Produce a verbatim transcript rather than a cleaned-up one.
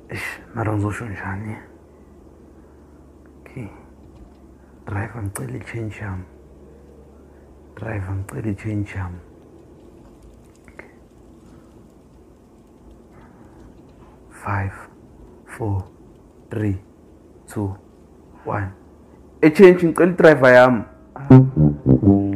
Eish, mara ngizosho njani? Okay. Driver ngicela i-change yami. Driver ngicela i-change yami. Okay. five, four, three, two, one. E-change ngicela i-driver yami.